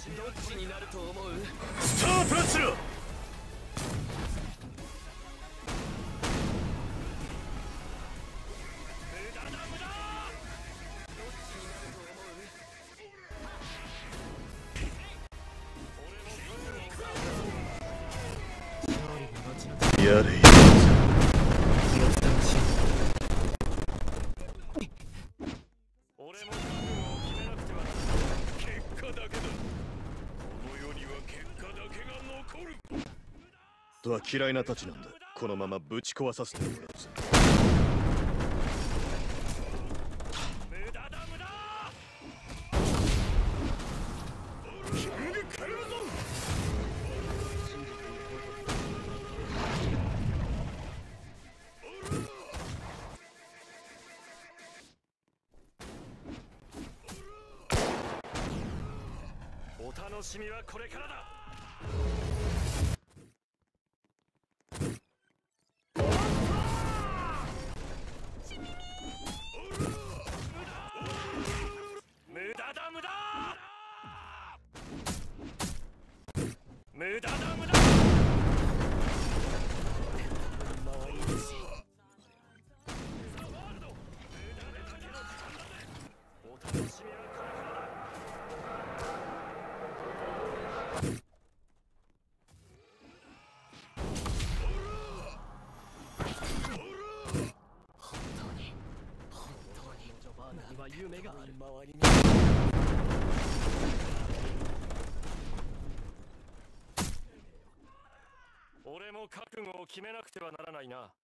どっちになると思う？ スタートしろ。やれやれ。 俺も覚悟を決めなくては。結果だけだ。この世には結果だけが残る。 とは嫌いなたちなんだ。このままぶち壊させてもらうぜ。 無駄だ無駄。キングカルマゾン。お楽しみはこれからだ。無駄だ無駄。無駄だ無駄。お楽しみはこれからだ。夢がある。周りに俺も覚悟を決めなくてはならないな。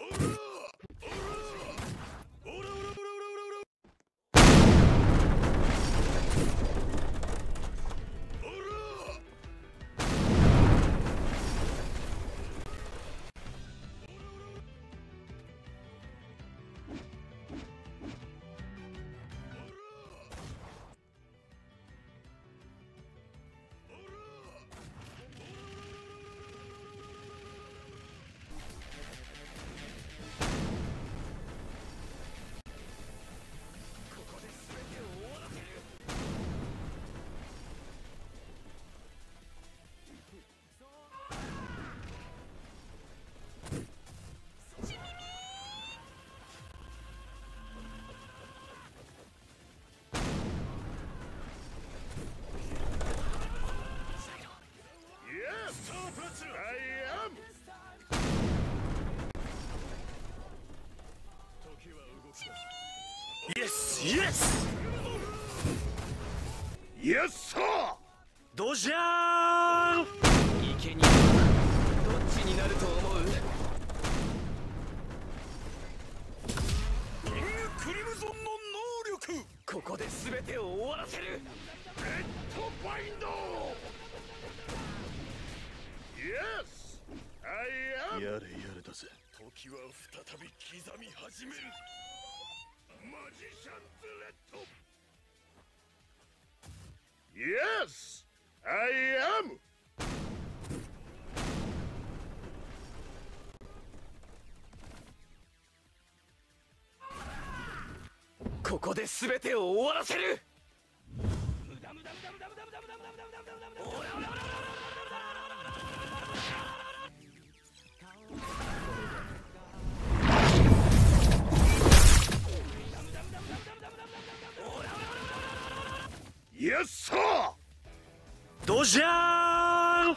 イエスイエスイエスサー。 ドジャーン。生贄はどっちになると思う？キングクリムゾンの能力。ここで全てを終わらせる。 レッドバインド。イエスアイアム。やれやれだぜ。 時は再び刻み始める。 マジシャンズレッド。イエスアイアム。 ここで全てを終わらせる。 イエスサー。 ドジャーン。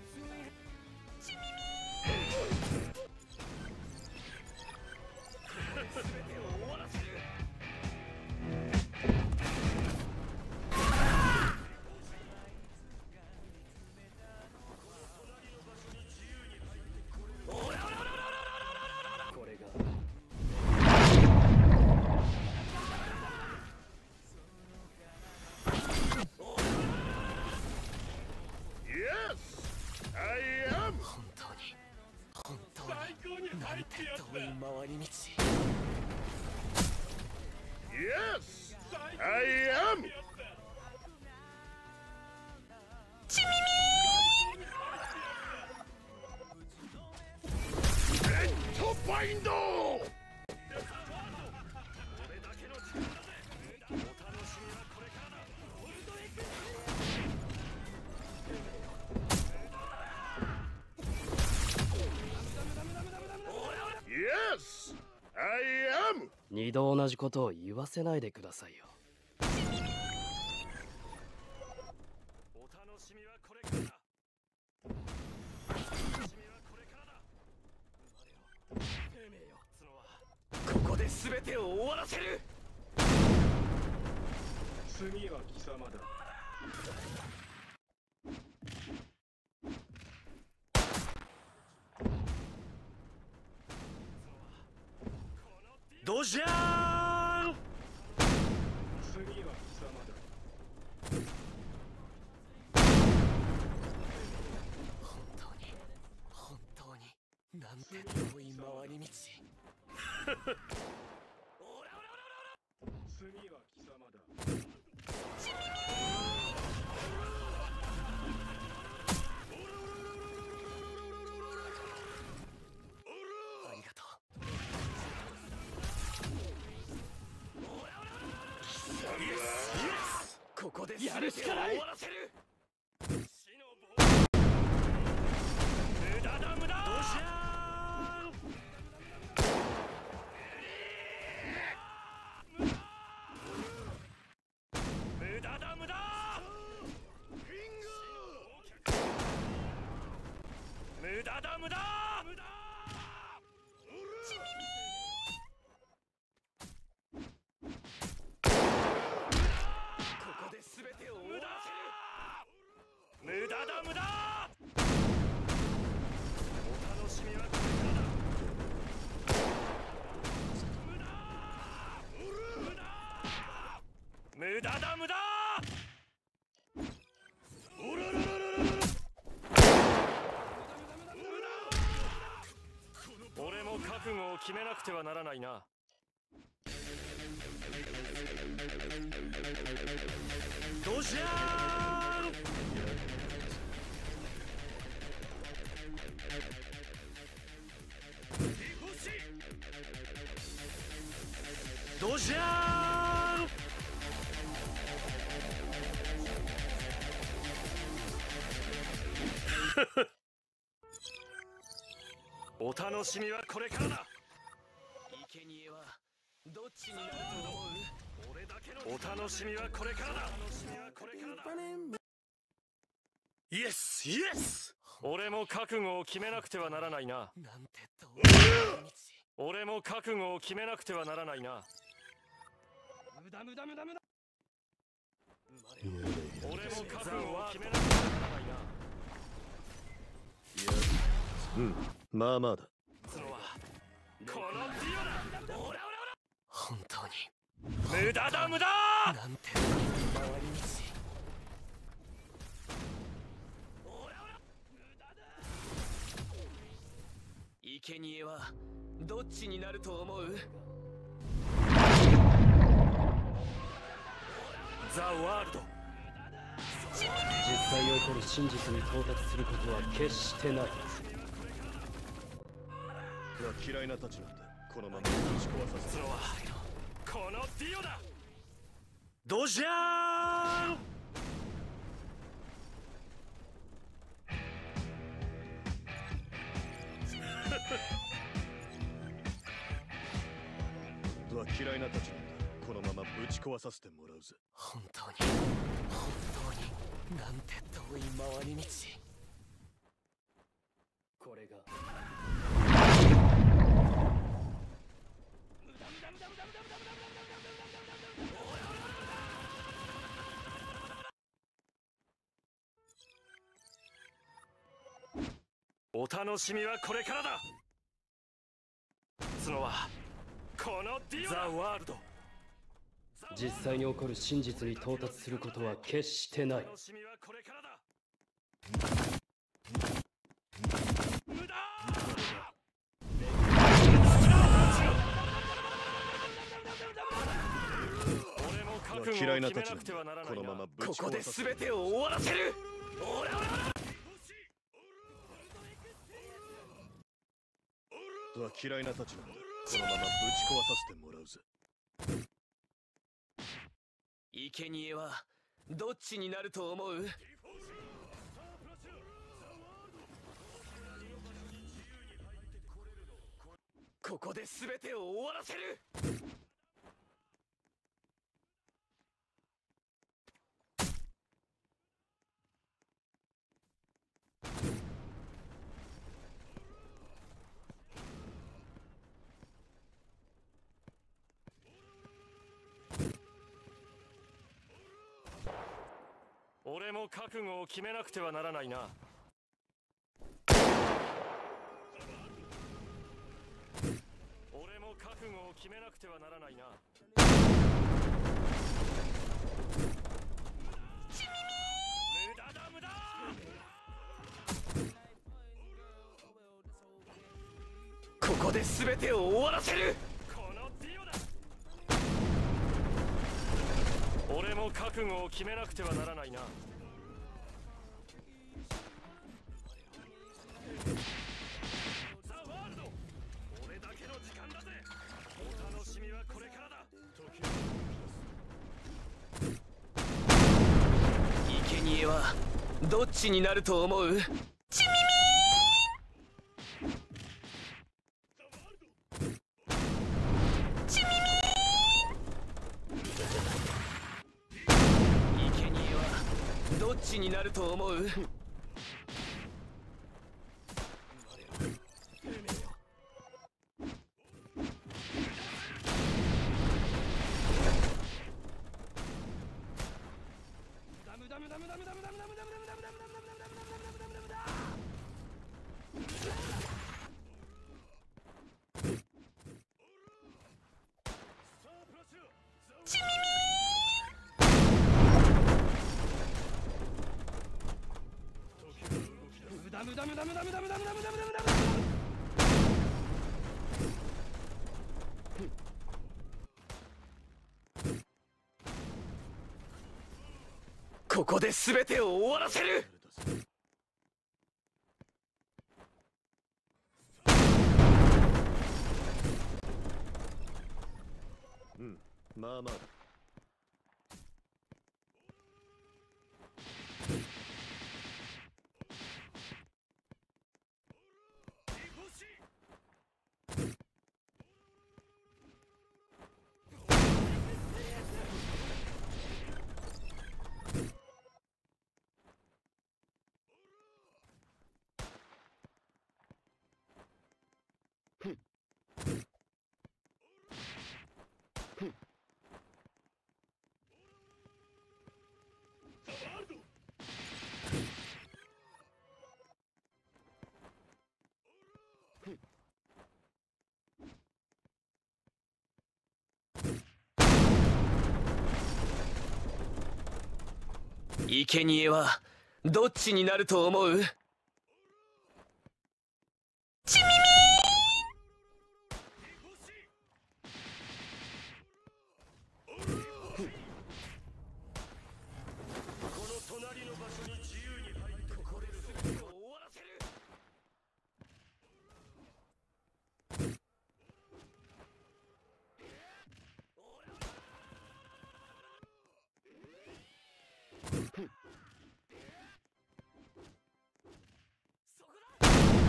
遠い回り道。 Yes, I am. ちみみレッドバインド。 二度同じことを言わせないでくださいよ。 お楽しみはこれからだ。お楽しみはこれからだ。生命よ、角はここで全てを終わらせる。 次は貴様だ。 ドジャーン。 次は貴様だ。 本当になんて遠い回り道。 次は貴様だ。 ありがとう。ここでやるしかない。終わらせる。死の棒。無駄だ無駄。ドジャーン。無駄だ無駄。無駄だ無駄。無駄。ここで全てを終わらせる。無駄だ無駄。お楽しみはこれからだ。無駄だ無駄。おらららららら。俺も覚悟を決めなくてはならないな。ドジャーン。ドジャーン。お楽しみはこれからだ。生贄はどっちになると思う？俺だけのお楽しみはこれからだ。イエスイエス。俺も覚悟を決めなくてはならないな。俺も覚悟を決めなくてはならないな。無駄無駄無駄無駄。俺も覚悟を決めなくてはならないな。 うん、まあまあだ。 角はこのディオだ。オラオラオラ。本当に無駄だ無駄。なんて回り道。オラオラ無駄だ。生贄はどっちになると思う？ザ・ワールド。 実際に起こる真実に到達することは決してない。 嫌いなたちなんだ。このままぶち壊させ角はこのディオだ。ドジャーン。 とは嫌いなたちなんだ。このままぶち壊させてもらうぜ。 本当になんて遠い回り道。 これがお楽しみはこれからだ。角はこのディオだ。ザ・ワールド。 実際に起こる真実に到達することは決してない。 楽しみはこれからだ。無駄。俺も覚悟を決めなくてはならないな。 このままぶち壊させて。 ここで全てを終わらせる。オラオラ。 とは嫌いなたちなんだ。このままぶち壊させてもらうぜ。 生贄はどっちになると思う？ここで全てを終わらせる。 俺も覚悟を決めなくてはならないな。俺も覚悟を決めなくてはならないな。無駄だ無駄。ここで全てを終わらせる。このディオだ。俺も覚悟を決めなくてはならないな。ザ・ワールド、俺だけの時間だぜ。お楽しみはこれからだ。生贄はどっちになると思う？ ちみみちみみ生贄はどっちになると思う？ ちみここで全てを終わらせる。 うん、まあまあだ。 生贄はどっちになると思う？ ちみこの隣の場所に自由に入ってこれる。全てを終わらせる。そこだ。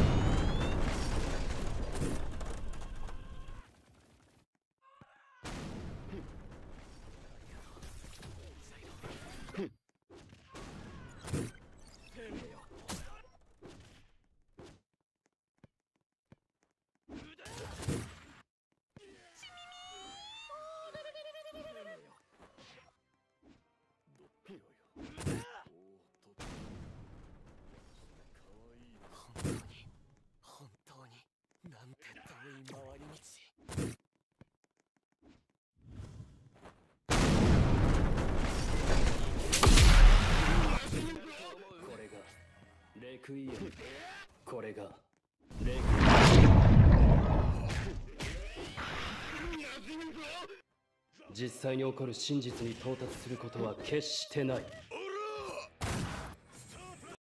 本当になんて遠い回り道。 これがレクイエム。これがレクイエム。実際に起こる真実に到達することは決してない。